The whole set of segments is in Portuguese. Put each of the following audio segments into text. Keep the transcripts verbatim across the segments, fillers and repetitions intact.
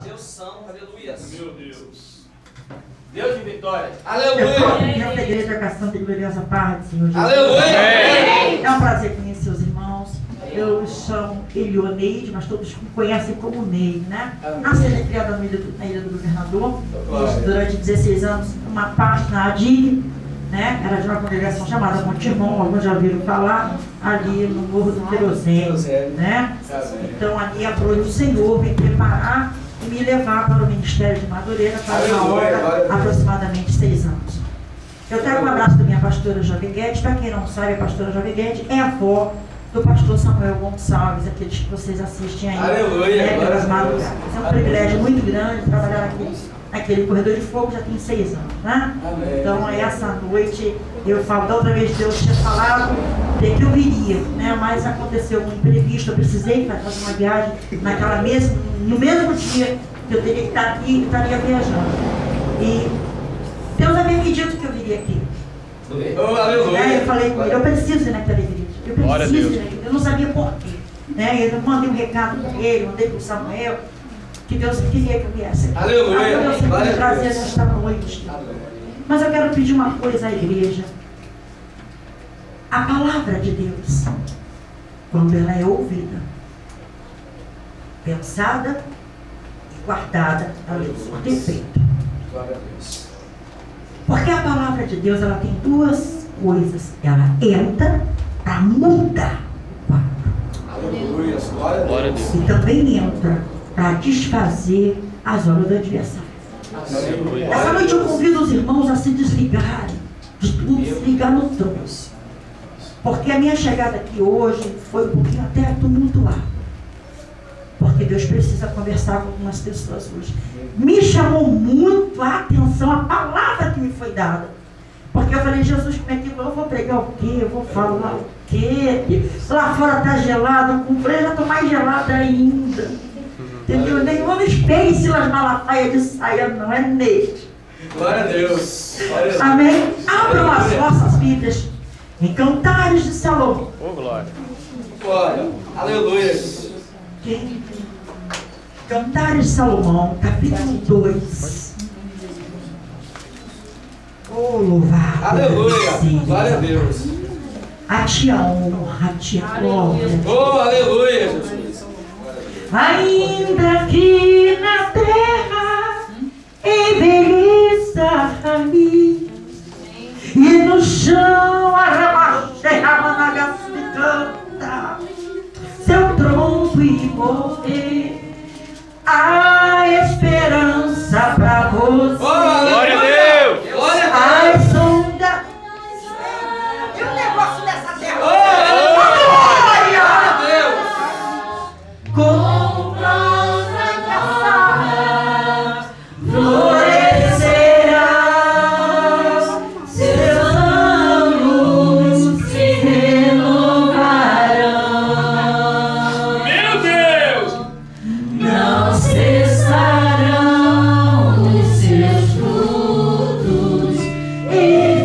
Deus são, aleluia. Meu Deus. Deus de vitória. Eu sou Aleluia. dentro da igreja da Santa e Gloriosa Paz do Senhor Jesus. Aleluia. É um prazer conhecer os irmãos. Eu chamo Elioneide, mas todos me conhecem como Ney, né? Nasci e criada na ilha do, na ilha do Governador. Fiz durante dezesseis anos uma parte na A D I, né? Era de uma congregação chamada Monte Irmão, alguns já ouviram falar, ali no Morro do Querosene, né? Então ali aprove o Senhor me preparar e me levar para o Ministério de Madureira para uma hora, aproximadamente seis anos. Eu trago um abraço da minha pastora Jovem Guedes. Para quem não sabe, a pastora Jovem Guedes é a avó do pastor Samuel Gonçalves, aqueles que vocês assistem aí, Aleluia, né, pelas madrugadas. É um privilégio muito grande trabalhar aqui naquele corredor de fogo, já tem seis anos, né? Amém. Então, essa noite, eu falo, da outra vez Deus tinha falado de que eu viria, né? Mas aconteceu um imprevisto, eu precisei fazer uma viagem naquela mesma, no mesmo dia que eu teria que estar aqui e estaria viajando. E Deus havia me dito que eu viria aqui. Oh, aleluia. Né? Eu falei com ele, eu preciso ir naquela igreja. Eu preciso ir naquela igreja. Eu não sabia por quê. Né? Eu mandei um recado para ele, mandei para o Samuel, que Deus queria que eu viesse aqui. Aleluia. Deus sempre me trazia nesta noite. Mas eu quero pedir uma coisa à igreja. A palavra de Deus, quando ela é ouvida, pensada e guardada, ela surte efeito. Glória a Deus. Porque a palavra de Deus, ela tem duas coisas. Ela entra para mudar o quadro. Aleluia. Glória a Deus. E também entra para desfazer as obras do adversário. Aleluia. Essa noite eu convido os irmãos a se desligarem de tudo, se ligar no trono. Porque a minha chegada aqui hoje foi um pouquinho até tumultuar. Porque Deus precisa conversar com algumas pessoas hoje. Me chamou muito a atenção a palavra que me foi dada. Porque eu falei, Jesus, como é que eu vou pregar o quê? Eu vou falar o quê? Lá fora está gelado, com freio já estou mais gelada ainda. Entendeu? Nem vou espere Silas Malafaia de saia, não, é nele. Glória a Deus. Glória a Deus. Amém? Abram as vossas Bíblias em Cantares de Salomão. Oh, glória. Glória. Aleluia. Okay? Cantares de Salomão, capítulo dois. Oh, louvado. Aleluia. Sim. Glória a Deus. A ti a honra, a ti a glória. Oh, aleluia, Jesus. Ainda que na terra envelheça a raiz e no chão a ramacheira se canta, seu tronco e morrer, a esperança pra você. Oh, glória a Deus. Glória a Deus. As ondas. E o negócio dessa terra? Oh, glória a Deus. Com rosa passada, florescerá, seus anos se renovarão. Meu Deus! Não cessarão os seus frutos e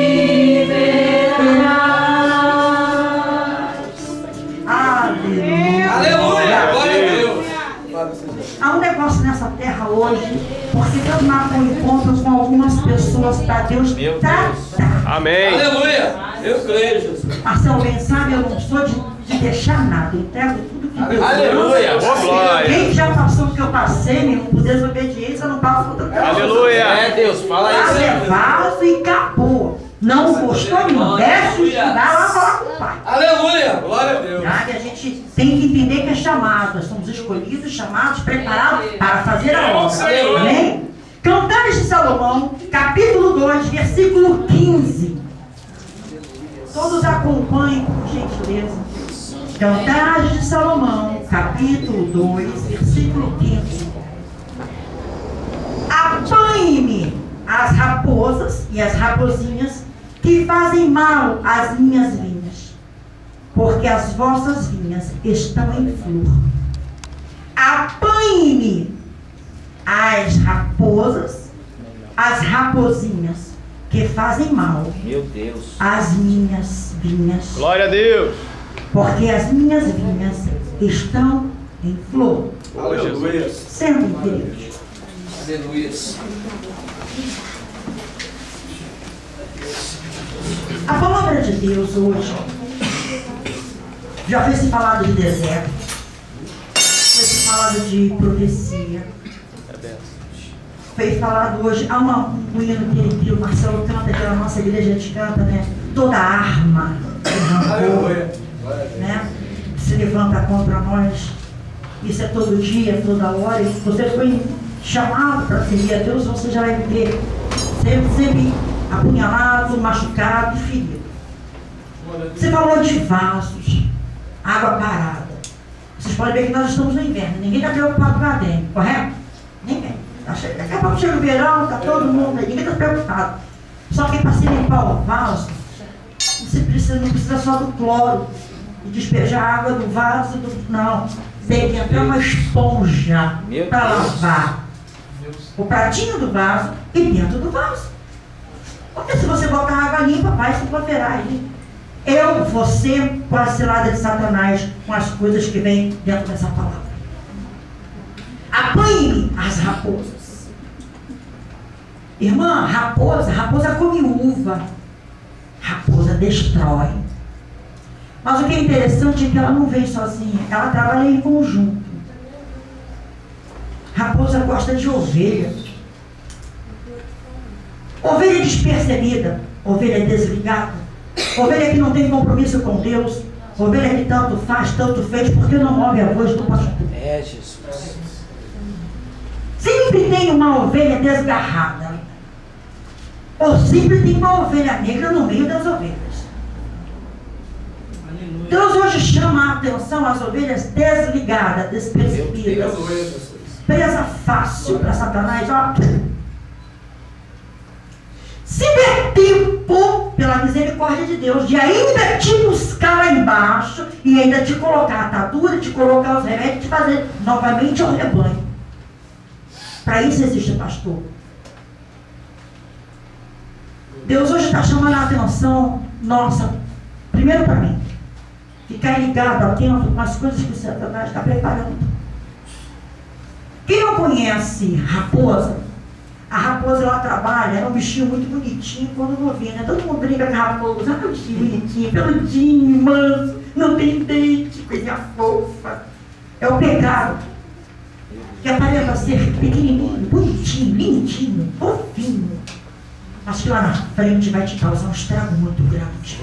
viverás. Aleluia. Aleluia. Glória a Deus. Há um negócio nessa terra hoje, porque Deus marca encontros com algumas pessoas para Deus Meu Deus. tratar. Amém. Aleluia. Eu creio, Jesus. Marcelo bem sabe, eu não sou de, de deixar nada, eu entrego tudo que Deus. Aleluia. Oh, glória. Quem já passou o que eu passei, meu, por desobediência, não passa outra coisa. Aleluia. É, Deus. Fala Lá isso. é vaso e acabou. Não gostou, não desce, estudar lá falar com o pai. Aleluia. Glória a Deus. Sabe? A gente tem que entender que é chamado. Nós somos escolhidos, chamados, preparados para fazer a obra. Amém? Cantares de Salomão, capítulo dois, versículo quinze. Todos acompanhem, por gentileza. Cantares de Salomão, capítulo dois, versículo quinze. Apanhe-me as raposas e as raposinhas que fazem mal às minhas vinhas, porque as vossas vinhas estão em flor. Apanhe-me as raposas, as raposinhas que fazem mal Meu Deus. às minhas vinhas, Glória a Deus. porque as minhas vinhas estão em flor. Aleluia. Sendo Deus. Aleluia. A palavra de Deus hoje já foi se falado de deserto, foi se falado de profecia, foi falado hoje, há uma, um hino que, que o Marcelo canta, que na nossa igreja a gente canta, né? Toda arma que rancor, né? Se levanta contra nós. Isso é todo dia, toda hora. E você foi chamado para servir a Deus, você já vai viver sempre, sempre apunhalado, machucado e ferido. Você falou de vasos, água parada. Vocês podem ver que nós estamos no inverno. Ninguém está preocupado com a dengue, correto? Ninguém. Daqui a pouco chega o verão, está todo mundo aí, ninguém está preocupado. Só que para se limpar o vaso, você precisa, não precisa só do cloro e despejar a água do vaso, do, não. Tem que entrar uma esponja para lavar o pratinho do vaso e dentro do vaso. Porque se você botar água limpa, vai se cooperar aí. Eu, você, com a cilada de Satanás, com as coisas que vêm dentro dessa palavra. Apanhe as raposas. Irmã, raposa, raposa come uva. Raposa destrói. Mas o que é interessante é que ela não vem sozinha, ela trabalha em conjunto. Raposa gosta de ovelha. Ovelha despercebida, ovelha desligada, ovelha que não tem compromisso com Deus, ovelha que tanto faz, tanto fez, porque não ouve a voz do pastor. É, Jesus. Sempre tem uma ovelha desgarrada, ou sempre tem uma ovelha negra no meio das ovelhas. Deus hoje chama a atenção às ovelhas desligadas, despercebidas, presa fácil para Satanás. Ó. Se der tempo, pela misericórdia de Deus, de ainda te buscar lá embaixo e ainda te colocar a atadura, te colocar os remédios, te fazer novamente ao rebanho. Para isso existe pastor. Deus hoje está chamando a atenção nossa, primeiro para mim. Ficar ligado, atento com as coisas que o Satanás está preparando. Quem não conhece raposa, a raposa ela trabalha, é um bichinho muito bonitinho quando novinha, né? Todo mundo brinca com a raposa, é um bichinho bonitinho, peludinho, manso, não tem dente, coisinha fofa. É o pecado, que aparenta ser pequenininho, bonitinho, lindinho, fofinho, mas que lá na frente vai te causar um estrago muito grande.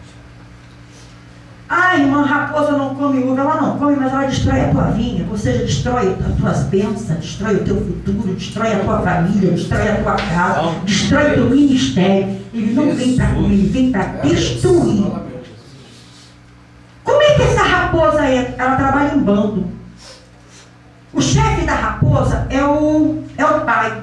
Ah, irmã, raposa não come uva. Ela não come, mas ela destrói a tua vinha. Ou seja, destrói as tuas bênçãos, destrói o teu futuro, destrói a tua família, destrói a tua casa, destrói o teu ministério. Ele não vem para comer, ele vem para destruir. Como é que essa raposa é? Ela trabalha em bando. O chefe da raposa é o, é o pai.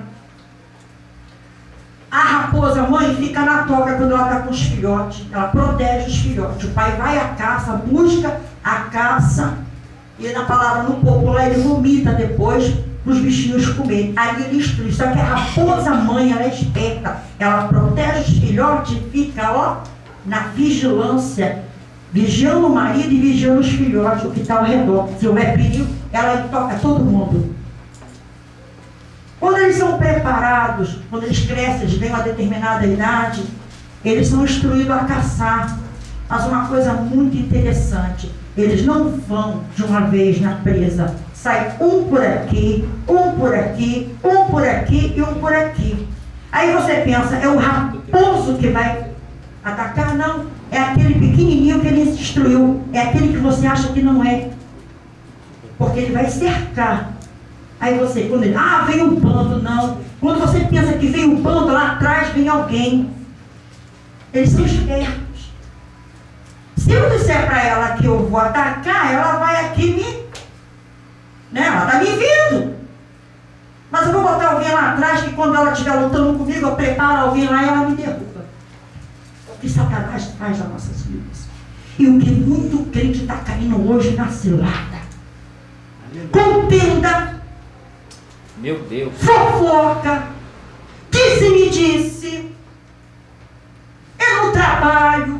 A raposa, mãe, fica na toca quando ela está com os filhotes. Ela protege os filhotes. O pai vai à caça, busca a caça. E na palavra no popular, ele vomita depois para os bichinhos comerem. Aí ele instrui. Só que a raposa, mãe, ela é esperta. Ela protege os filhotes e fica, ó, na vigilância. Vigiando o marido e vigiando os filhotes, o que está ao redor. Se houver perigo, ela toca todo mundo. Quando eles são preparados, quando eles crescem, eles têm uma determinada idade, eles são instruídos a caçar. Mas uma coisa muito interessante, eles não vão de uma vez na presa. Sai um por aqui, um por aqui, um por aqui e um por aqui. Aí você pensa, é o raposo que vai atacar? Não, é aquele pequenininho que ele destruiu. É aquele que você acha que não é. Porque ele vai cercar. Aí você, quando ele, ah, vem um bando, não. Quando você pensa que vem um bando, lá atrás vem alguém. Eles são espertos. Se eu disser para ela que eu vou atacar, ela vai aqui me... Né? Ela está me vendo. Mas eu vou botar alguém lá atrás que quando ela estiver lutando comigo, eu preparo alguém lá e ela me derruba. O que Satanás faz nas nossas vidas. E o que muito crente está caindo hoje na cilada. Contenda. Meu Deus. Fofoca, disse-me disse, é no trabalho,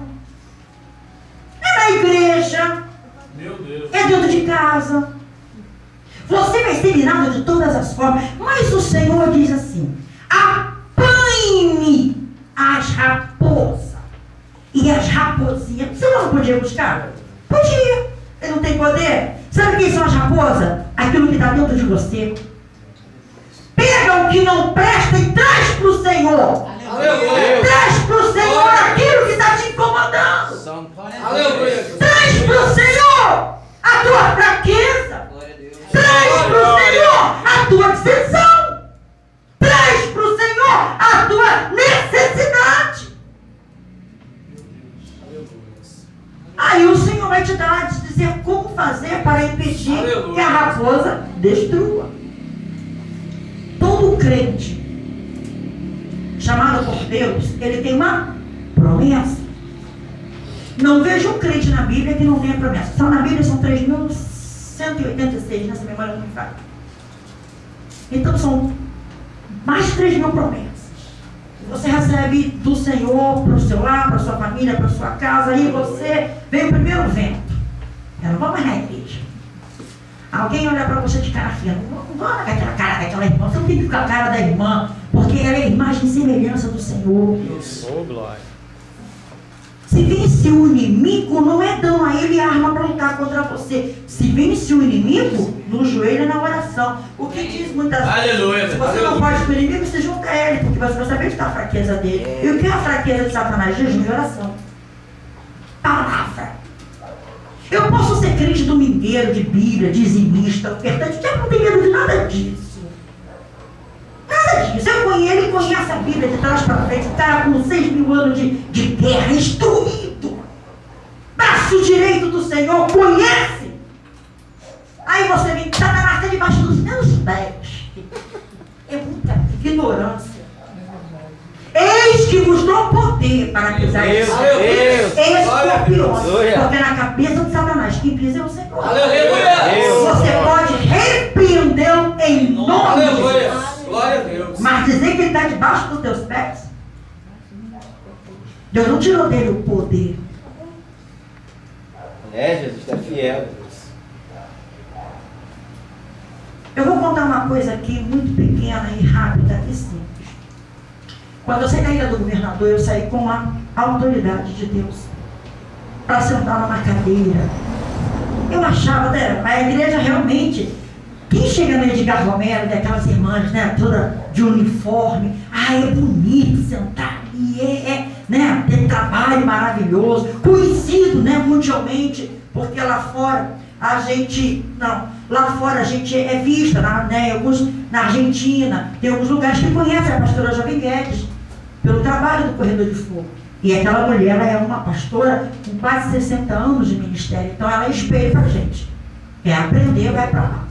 é na igreja, Meu Deus. é dentro de casa. Você forma. Mas o Senhor diz assim: apanhe as raposas e as raposinhas. Você não podia buscar? Podia. Ele não tem poder? Sabe quem são as raposas? Aquilo que está dentro de você. Pega o que não presta e traz para o Senhor. Aleluia. Traz para o Senhor aquilo que está te incomodando. Aleluia. Traz para o Senhor a tua fraqueza. Traz para o Senhor a tua decisão. Traz para o Senhor a tua necessidade. Aí o Senhor vai te dar, te dizer como fazer para impedir Aleluia. que a raposa destrua. Todo crente chamado por Deus, ele tem uma promessa. Não vejo um crente na Bíblia que não tenha promessa. Só na Bíblia são três mil cento e oitenta e seis, nessa memória não me falha. Então são mais de três mil promessas. Você recebe do Senhor para o seu lar, para a sua família, para a sua casa. Aí você vem o primeiro vento. Eu não vou mais na igreja. Alguém olha para você de cara fria. Não, não olha com aquela cara daquela irmã. Você não tem que ficar com a cara da irmã, porque ela é a imagem e semelhança do Senhor. Oh, glória. Se vence o inimigo, não é dando a ele arma para lutar contra você. Se vence o inimigo, no joelho e na oração. O que diz muitas vezes? Aleluia. Se você Aleluia. não pode com o inimigo, você junta a ele, porque você vai saber onde está a fraqueza dele. E o que é a fraqueza de Satanás? Jejum e oração. Palavra. Eu posso ser crente domingueiro, de Bíblia, dizimista, ofertante, que eu não tenho medo de nada disso. Nada disso. Eu conheço, ele conhece a Bíblia de trás para frente, o cara com seis mil anos de, de guerra, instruído. Braço direito do Senhor, conhece. Aí você vem, Satanás está debaixo dos meus pés. É muita ignorância. Eis que vos dou poder para pisar Deus, escorpiões. Deus. Porque na cabeça de Satanás, quem pisa é o Senhor. Aleluia. Você pode repreendê-lo em nome de Aleluia. Jesus. Glória a Deus. Mas dizer que ele está debaixo dos teus pés, Deus não tirou dele o poder. É, Jesus, está fiel. Eu vou contar uma coisa aqui muito pequena e rápida e simples. Quando eu saí da ilha do governador, eu saí com a autoridade de Deus para sentar numa cadeira. Eu achava, né, a igreja realmente, quem chega no Edgar Romero, daquelas irmãs, né, toda de uniforme, ah, é bonito sentar ali, é, é, né, tem trabalho maravilhoso, conhecido, né, mundialmente, porque lá fora a gente, não, lá fora a gente é vista, na, né, alguns, na Argentina, tem alguns lugares que conhecem a pastora Jovem Guedes, pelo trabalho do Corredor de Fogo. E aquela mulher, ela é uma pastora com quase sessenta anos de ministério, então ela é espelho para a gente. Quer aprender, vai para lá.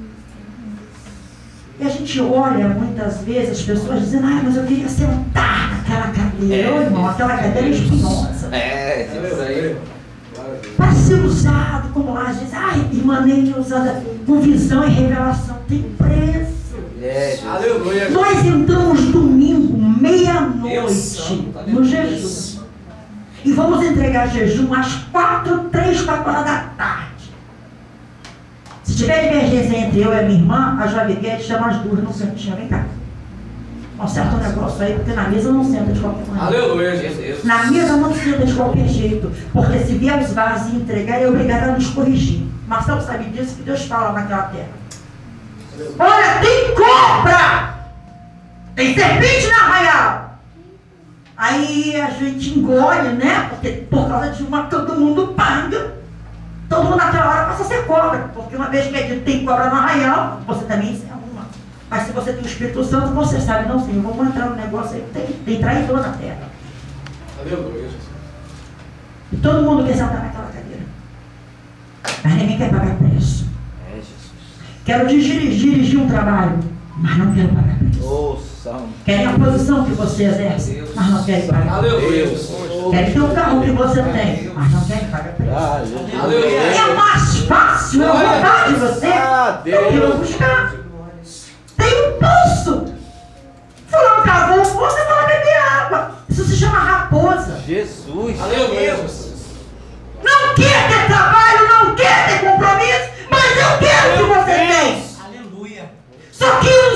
E a gente olha muitas vezes as pessoas dizendo, ah, mas eu queria sentar naquela cadeira. Ô, irmão, aquela cadeira é espinhosa. É, isso aí. Para ser usado, como lá, às vezes, ai, irmã Neide usada com visão e revelação, tem preço. É, Jesus. Aleluia. Nós entramos domingo, Deus meia-noite, santo, aleluia. no jejum. E vamos entregar jejum às quatro, três, quatro horas da tarde. Se tiver divergência entre eu e a minha irmã, a Jovem Guedes chama as duas no cantinho, vem cá. Conserta o negócio aí, porque na mesa não senta de qualquer maneira. Aleluia, Jesus. Na mesa não senta de qualquer jeito, porque se vier os vasos e entregar, é obrigado a nos corrigir. Marcelo sabe disso, que Deus fala naquela terra. Olha, tem cobra! Tem serpente na arraial! Aí a gente engole, né? Porque por causa de uma todo mundo paga. Todo mundo naquela hora passa a ser cobra. Porque uma vez que é dito tem cobra no arraial, você também se arruma. Mas se você tem o Espírito Santo, você sabe, não, sim, vamos entrar no negócio aí, tem, tem traidor na terra. Aleluia, Jesus. E todo mundo quer sentar naquela cadeira. Mas ninguém quer pagar preço. É, Jesus. Quero dirigir, dirigir um trabalho, mas não quero pagar preço. Ô, Santo. Querem a posição que você exerce, mas não querem pagar preço. Aleluia, Jesus. Querem ter o carro que você tem, mas não querem pagar preço. Ah, Jesus. Aleluia. É mais fácil eu roubar de você Ah, do que eu Deus. buscar. Tem um pulso. Fulano cavou um poço, você vai beber água. Isso se chama raposa. Jesus. Aleluia, Jesus. Não quer ter trabalho, não quer ter compromisso, mas eu quero que você tenha. Aleluia. Só que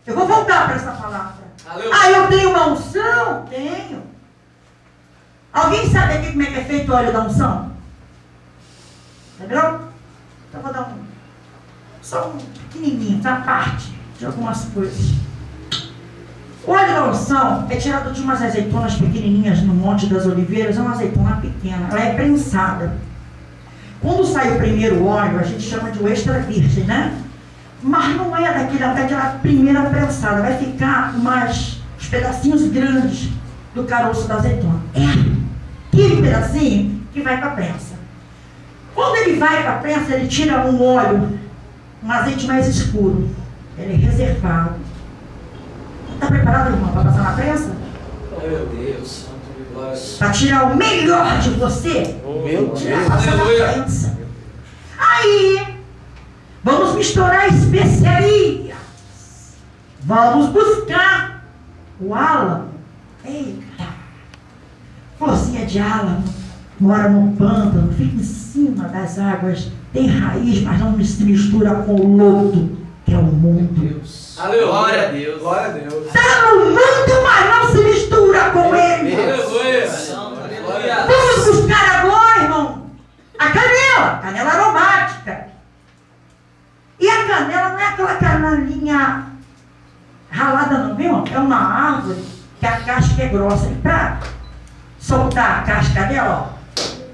Eu vou voltar para essa palavra. Aleluia. Ah, eu tenho uma unção? Tenho. Alguém sabe aqui como é que é feito o óleo da unção? Entendeu? Então eu vou dar um, só um pequenininho, tá? Parte de algumas coisas. O óleo da unção é tirado de umas azeitonas pequenininhas no Monte das Oliveiras. É uma azeitona pequena, ela é prensada. Quando sai o primeiro óleo, a gente chama de o extra virgem, né? Mas não é daquela, daquela primeira prensada, vai ficar umas, uns pedacinhos grandes do caroço da azeitona. É aquele pedacinho que vai para a prensa. Quando ele vai para a prensa, ele tira um óleo, um azeite mais escuro. Ele é reservado. Está preparado, irmão, para passar na prensa? Meu Deus, santo de glória. Para tirar o melhor de você? Meu Tirar, Deus. passar na Aleluia. prensa. Aí, vamos misturar especiarias. Vamos buscar o álamo. Eita! Florzinha de álamo mora no pântano, fica em cima das águas, tem raiz, mas não se mistura com o lodo, que é o mundo. Deus. Aleluia. Glória a Deus. Glória a Deus. Está no mundo, mas não se mistura com ele. Aleluia. Aleluia. Vamos buscar agora, irmão, a canela, canela aromática. E a canela não é aquela canelinha ralada não, viu, irmão? É uma árvore que a casca é grossa. E para soltar a casca dela, ó,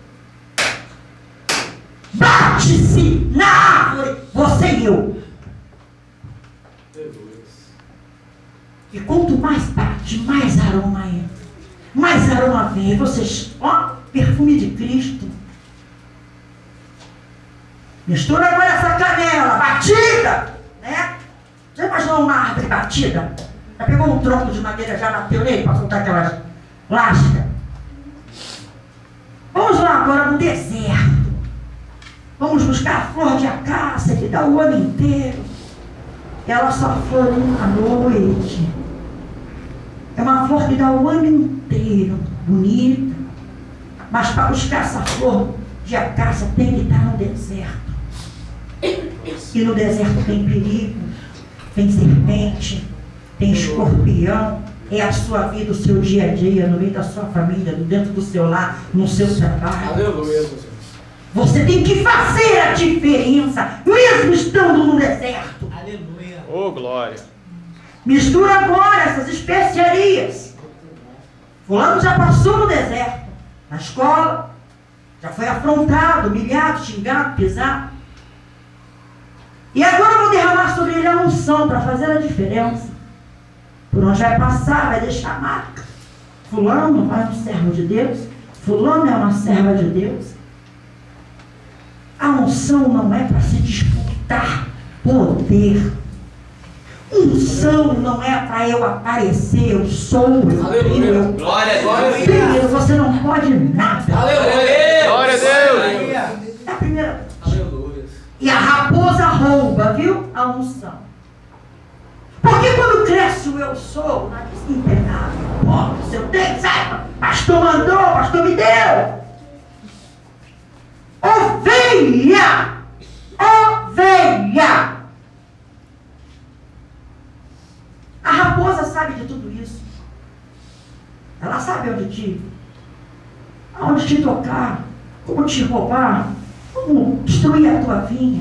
bate-se na árvore, você e eu. E quanto mais bate, mais aroma entra. Mais aroma vem. E vocês, ó, perfume de Cristo. Mistura agora essa canela batida, né? Já imaginou uma árvore batida? Já pegou um tronco de madeira, já bateu nele para soltar aquelas lascas? Vamos lá agora no deserto. Vamos buscar a flor de acácia que dá o ano inteiro. Ela só flore uma noite. É uma flor que dá o ano inteiro, bonita. Mas para buscar essa flor de acácia tem que estar no deserto. E no deserto tem perigo, tem serpente, tem escorpião. É a sua vida, o seu dia a dia, no meio da sua família, dentro do seu lar, no seu trabalho. Aleluia, Jesus. Você tem que fazer a diferença, mesmo estando no deserto. Aleluia. Ô, glória. Mistura agora essas especiarias. Fulano já passou no deserto, na escola, já foi afrontado, humilhado, xingado, pisado. E agora eu vou derramar sobre ele a unção para fazer a diferença. Por onde vai passar, vai deixar marca. Fulano é um servo de Deus, fulano é uma serva de Deus. A unção não é para se disputar poder. Unção não é para eu aparecer, eu sou, eu tenho, eu Glória a Glória a Deus. tenho, você não pode nada. Aleluia. Glória a Deus. É a primeira. Aleluia. E a raposa rouba, viu? A unção. Porque quando cresce o eu sou, o nariz empregado, ó, se eu tenho, saiba, pastor mandou, pastor me deu. Ovelha! Ovelha! A raposa sabe de tudo isso. Ela sabe onde te, aonde te tocar, como te roubar, como destruir a tua vinha.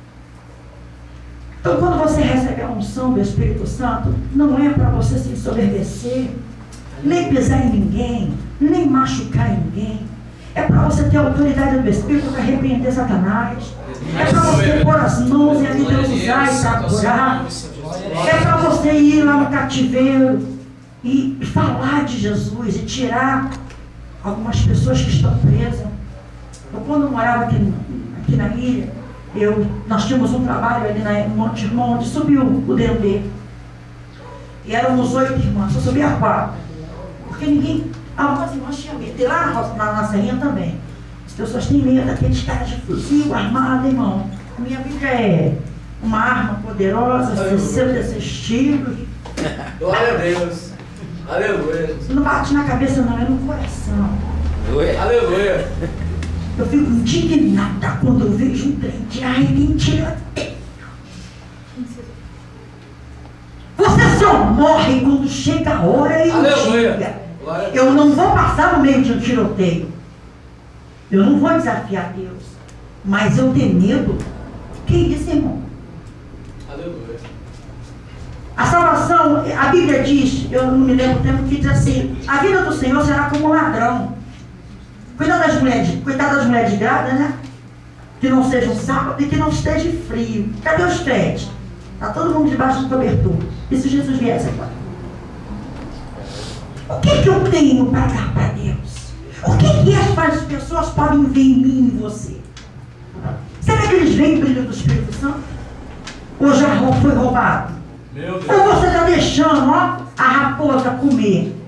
Então, quando você recebe a unção do Espírito Santo, não é para você se ensoberbecer, nem pisar em ninguém, nem machucar ninguém. É para você ter a autoridade do Espírito para repreender Satanás. É para você pôr as mãos e ali Deus usar e para curar. É para você ir lá no cativeiro e falar de Jesus e tirar algumas pessoas que estão presas. Eu, quando morava aqui, aqui na ilha, eu, nós tínhamos um trabalho ali na Monte Irmão, onde subiu o Dendê. E éramos oito irmãs, só subia quatro. Porque ninguém, algumas irmãs tinham medo. E lá na, na, na Serrinha também. As pessoas têm medo daqueles caras de fuzil armado, irmão. A minha Bíblia é uma arma poderosa, sessenta tiros. Glória a Deus. Aleluia. Não bate na cabeça, não, é no coração. Aleluia. Eu fico indignada quando eu vejo um trem de ai, mentira. Você só morrem quando chega a hora e o dia. Eu não vou passar no meio de um tiroteio. Eu não vou desafiar Deus. Mas eu tenho medo. Que isso, irmão? Aleluia. A salvação, a Bíblia diz, eu não me lembro o tempo que diz assim, a vida do Senhor será como um ladrão. Cuidado das mulheres, cuidado das mulheres grávidas, né? Que não seja um sábado e que não esteja frio. Cadê os crentes? Está todo mundo debaixo do cobertor. E se Jesus viesse agora? O que, que eu tenho para dar para Deus? O que, que as pessoas podem ver em mim e em você? Será que eles veem o brilho do Espírito Santo? Ou já foi roubado? Meu Deus. Ou você está deixando, ó, a raposa comer